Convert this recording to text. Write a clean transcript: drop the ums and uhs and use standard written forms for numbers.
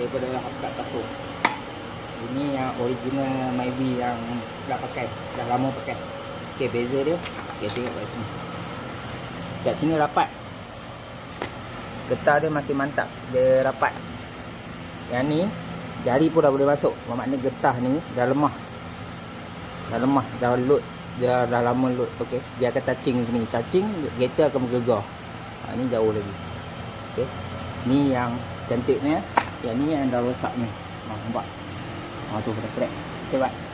daripada kat kasut. Ini yang original Myvi yang dah pakai, dah lama pakai. Okey, beza dia. Okey, tengok kat sini. Kat sini rapat. Getah dia makin mantap, dia rapat. Yang ni jari pun dah boleh masuk. Maknanya getah ni dah lemah. Dah load. Dia dah lama load. Okey, dia akan touching sini. Touching, kereta akan bergegar. Ni jauh lagi. Okey. Ni yang cantik ni. Yang ni yang dah rosak ni. Nampak? Tu dah crack. Okey, bye.